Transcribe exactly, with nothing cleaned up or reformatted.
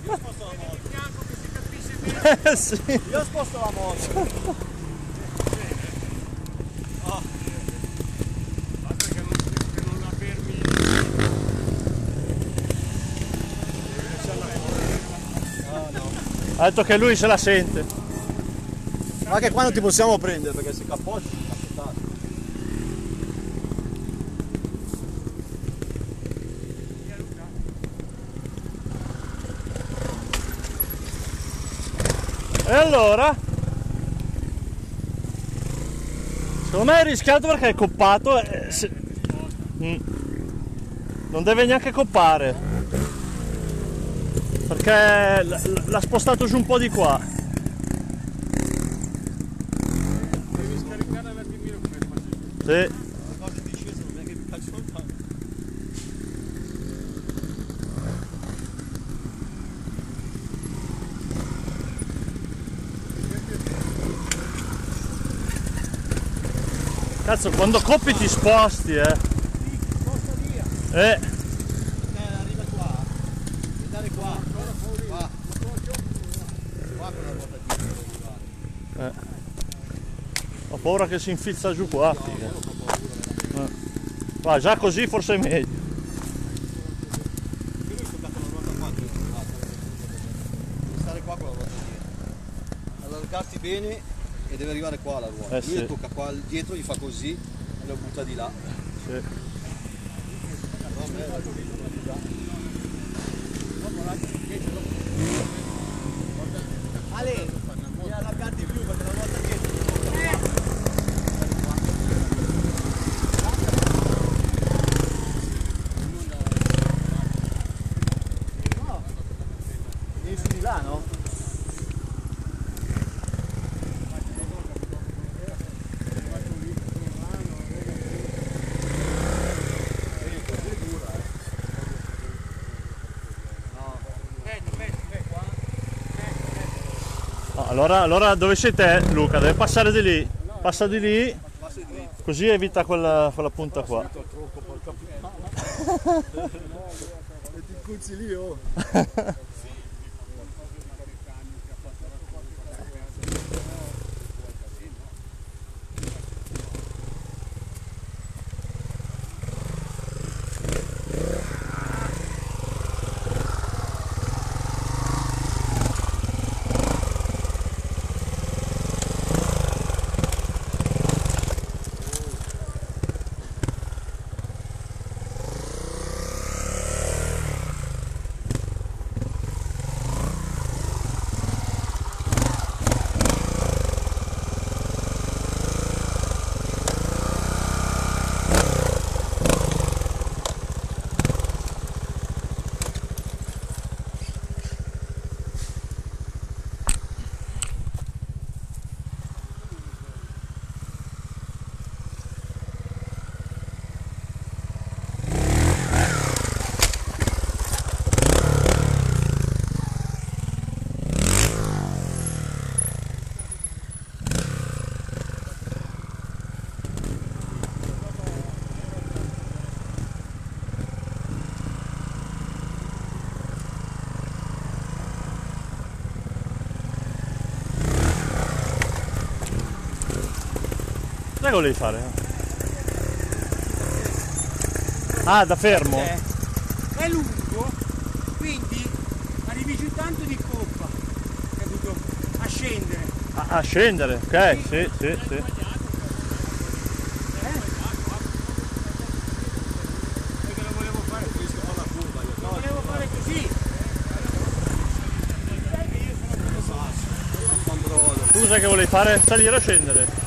Io sposto la moto. Che si capisce bene. Sì. Io sposto la moto. Oh. Basta che non, che non la fermi. Ah, no. Ha detto che lui se la sente. Ma che qua non ti possiamo prendere perché se cappotti ti cappottati. E allora? Secondo me è rischiato perché è coppato e se... mm. Non deve neanche coppare perché l'ha spostato giù un po' di qua. Devi scaricare la timino come facevi. Sì. Le cose di sceso non è che mi piacciono tanto. Cazzo, quando coppi ti sposti, eh. Sposta via. Eh. Eh, arriva qua. Devi andare qua. Qua. Qua con la ruota dietro devi arrivare. eh. Ho paura che si infilza giù qua, figa. Eh. Va, già così forse è meglio. Io ho toccato la ruota qua. Devi stare qua con la ruota dietro. Allargarti bene e deve arrivare qua la ruota. Eh, Lui sì. tocca qua dietro, gli fa così e lo butta di là. Sì. Ale, devi allargarti più perché la ruota dietro. No, devi su di là, no? No, allora, allora dove sei te, Luca? Deve passare di lì. Passa di lì, così evita quella, quella punta qua. E ti cuzzi lì, oh. Cosa volevi fare? Ah, da fermo? È lungo, quindi arrivi giù tanto di coppa, capito? A scendere. A, a scendere, ok, sì, sì, sì. Eh? Perché lo volevo fare così, ho la curva, io lo volevo fare così. Tu sai che volevi fare? Salire o scendere?